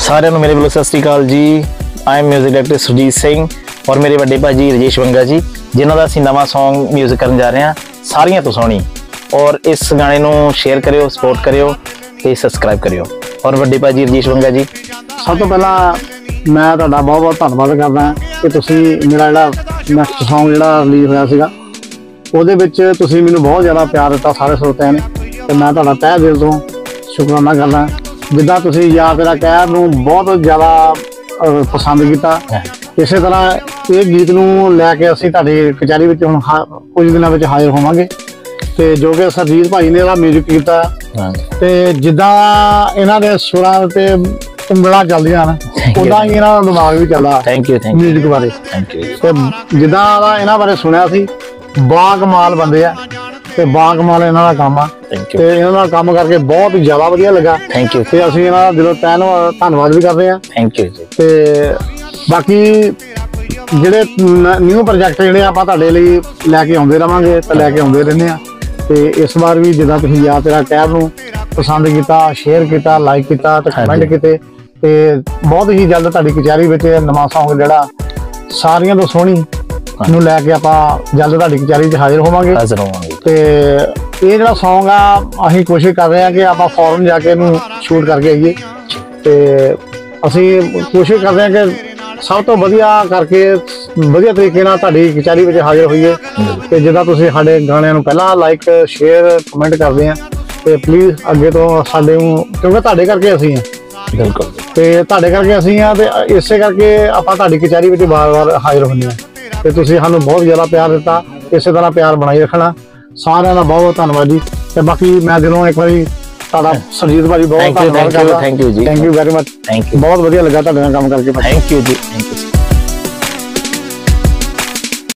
सारिਆਂ ਨੂੰ मेरे वालों सत श्री अकाल जी। I am music director Surjit Singh और मेरे ਵੱਡੇ ਭਾਜੀ ਰਜੇਸ਼ ਬੰਗਾ ਜੀ, ਜਿਨ੍ਹਾਂ ਦਾ ਅਸੀਂ ਨਵਾਂ ਸੌਂਗ ਮਿਊਜ਼ਿਕ ਕਰਨ ਜਾ ਰਹੇ ਹਾਂ, ਸਾਰੀਆਂ ਤੋਂ ਸੋਹਣੀ। और इस गाने ਨੂੰ शेयर करियो, सपोर्ट करियो ਤੇ सब्सक्राइब करियो। और ਵੱਡੇ ਭਾਜੀ ਰਜੇਸ਼ ਬੰਗਾ जी, ਸਭ ਤੋਂ ਪਹਿਲਾਂ ਮੈਂ ਤੁਹਾਡਾ ਬਹੁਤ ਬਹੁਤ ਧੰਨਵਾਦ ਕਰਦਾ ਕਿ ਤੁਸੀਂ ਮੇਰਾ ਜਿਹੜਾ ਨੈਕਸਟ ਸੌਂਗ ਜਿਹੜਾ ਰਿਲੀਜ਼ ਹੋਇਆ ਸੀਗਾ ਉਹਦੇ ਵਿੱਚ ਤੁਸੀਂ ਮੈਨੂੰ ਬਹੁਤ ਜ਼ਿਆਦਾ ਪਿਆਰ ਦਿੱਤਾ ਸਾਰੇ ਸਰੋਤਿਆਂ ਨੇ, ਤੇ ਮੈਂ ਤੁਹਾਡਾ ਤਹਿ ਦਿਲ ਤੋਂ ਸ਼ੁਕਰਾਨਾ ਕਰਦਾ। ਜਿੱਦਾਂ ਤੁਸੀਂ ਯਾਰ ਤੇਰਾ ਕਹਿਰ ਨੂੰ ਬਹੁਤ ਜ਼ਿਆਦਾ ਪਸੰਦ ਕੀਤਾ, ਇਸੇ ਤਰ੍ਹਾਂ ਇਹ ਗੀਤ ਨੂੰ ਲੈ ਕੇ ਅਸੀਂ ਤੁਹਾਡੀ ਕਚਹਿਰੀ ਵਿੱਚ ਹੁਣ ਕੁਝ ਦਿਨਾਂ ਵਿੱਚ ਹਾਜ਼ਰ ਹੋਵਾਂਗੇ, ਤੇ ਜੋ ਕਿ ਸਰਜੀਤ ਭਾਈ ਨੇ ਇਹਦਾ ਮਿਊਜ਼ਿਕ ਕੀਤਾ। ਤੇ ਜਿੱਦਾਂ ਇਹਨਾਂ ਦੇ ਸੁਰਾਂ ਤੇ ਉਂਗਲਾਂ ਚੱਲਦੀਆਂ ਹਨ ਉਦਾਂ ਹੀ ਇਹਨਾਂ ਦਾ ਦਿਮਾਗ ਵੀ ਚੱਲਦਾ। ਥੈਂਕ ਯੂ ਮਿਊਜ਼ਿਕ ਬਾਰੇ ਤੇ ਜਿੱਦਾਂ ਇਹਨਾਂ ਬਾਰੇ ਸੁਣਿਆ ਸੀ, ਬਾਕਮਾਲ ਬੰਦੇ ਆ ਤੇ ਬਾਕਮਾਲ ਇਹਨਾਂ ਦਾ ਕੰਮ ਆ, ਤੇ ਇਹਨਾਂ ਦਾ ਕੰਮ ਕਰਕੇ ਬਹੁਤ ਜ਼ਿਆਦਾ ਵਧੀਆ ਲੱਗਾ। Thank you. ਤੇ ਅਸੀਂ ਇਹਨਾਂ ਦਾ ਦਿਲੋਂ ਧੰਨਵਾਦ ਵੀ ਕਰਦੇ ਹਾਂ। ਥੈਂਕ ਯੂ ਜੀ। ਤੇ ਬਾਕੀ ਜਿਹੜੇ ਨਿਊ ਪ੍ਰੋਜੈਕਟ ਜਿਹੜੇ ਆਪਾਂ ਤੁਹਾਡੇ ਲਈ ਲੈ ਕੇ ਆਉਂਦੇ ਰਵਾਂਗੇ ਤੇ ਲੈ ਕੇ ਆਉਂਦੇ ਰਹਿੰਦੇ ਆ। ਤੇ ਇਸ ਵਾਰ ਵੀ ਜਿੱਦਾਂ ਤੁਸੀਂ ਯਾਰ ਤੇਰਾ ਕਹਿਰ ਨੂੰ ਪਸੰਦ ਕੀਤਾ, ਸ਼ੇਅਰ ਕੀਤਾ, ਲਾਈਕ ਕੀਤਾ ਤੇ ਕਮੈਂਟ ਕੀਤੇ, ਤੇ ਬਹੁਤ ਹੀ ਜਲਦ ਤੁਹਾਡੀ ਕਚਹਿਰੀ ਵਿੱਚ ਨਵਾਂ ਸੌਂਗ ਜਿਹੜਾ ਸਾਰੀਆਂ ਤੋਂ ਸੋਹਣੀ ਨੂੰ ਲੈ ਕੇ ਆਪਾਂ ਜਲਦ ਤੁਹਾਡੀ ਕਚਹਿਰੀ 'ਚ ਹਾਜ਼ਰ ਹੋਵਾਂਗੇ। ਤੇ ਇਹ ਜਿਹੜਾ ਸੌਂਗ ਆ ਅਸੀਂ ਕੋਸ਼ਿਸ਼ ਕਰ ਰਹੇ ਹਾਂ ਕਿ ਆਪਾਂ ਫੌਰਨ ਜਾ ਕੇ ਇਹਨੂੰ ਸ਼ੂਟ ਕਰਕੇ ਆਈਏ, ਤੇ ਅਸੀਂ ਕੋਸ਼ਿਸ਼ ਕਰਦੇ ਹਾਂ ਕਿ ਸਭ ਤੋਂ ਵਧੀਆ ਕਰਕੇ ਵਧੀਆ ਤਰੀਕੇ ਨਾਲ ਤੁਹਾਡੀ ਕਚਹਿਰੀ ਵਿੱਚ ਹਾਜ਼ਰ ਹੋਈਏ। ਤੇ ਜਿੱਦਾਂ ਤੁਸੀਂ ਸਾਡੇ ਗਾਣਿਆਂ ਨੂੰ ਪਹਿਲਾਂ ਲਾਈਕ, ਸ਼ੇਅਰ, ਕਮੈਂਟ ਕਰਦੇ ਆ, ਤੇ ਪਲੀਜ਼ ਅੱਗੇ ਤੋਂ ਸਾਡੇ ਨੂੰ, ਕਿਉਂਕਿ ਤੁਹਾਡੇ ਕਰਕੇ ਅਸੀਂ ਆ, ਬਿਲਕੁਲ, ਤੇ ਤੁਹਾਡੇ ਕਰਕੇ ਅਸੀਂ ਆ, ਤੇ ਇਸੇ ਕਰਕੇ ਆਪਾਂ ਤੁਹਾਡੀ ਕਚਹਿਰੀ ਵਿੱਚ ਵਾਰ-ਵਾਰ ਹਾਜ਼ਰ ਹੁੰਦੇ ਆ। ਤੇ ਤੁਸੀਂ ਸਾਨੂੰ ਬਹੁਤ ਜ਼ਿਆਦਾ ਪਿਆਰ ਦਿੱਤਾ, ਇਸੇ ਤਰ੍ਹਾਂ ਪਿਆਰ ਬਣਾਈ ਰੱਖਣਾ। ਸਾਰਿਆਂ ਦਾ ਬਹੁਤ ਬਹੁਤ ਧੰਨਵਾਦ ਜੀ। ਤੇ ਬਾਕੀ ਮੈਂ ਦਿਲੋਂ ਇੱਕ ਵਾਰੀ ਤੁਹਾਡਾ ਸਰਜੀਤ ਭਾਜੀ ਬਹੁਤ ਧੰਨਵਾਦ ਕਰਦਾ। ਥੈਂਕ ਯੂ ਜੀ। Thank you very much. Thank you. ਬਹੁਤ ਵਧੀਆ ਲੱਗਾ ਤੁਹਾਡੇ ਨਾਲ ਕੰਮ ਕਰਕੇ। ਥੈਂਕ ਯੂ ਜੀ। Thank you.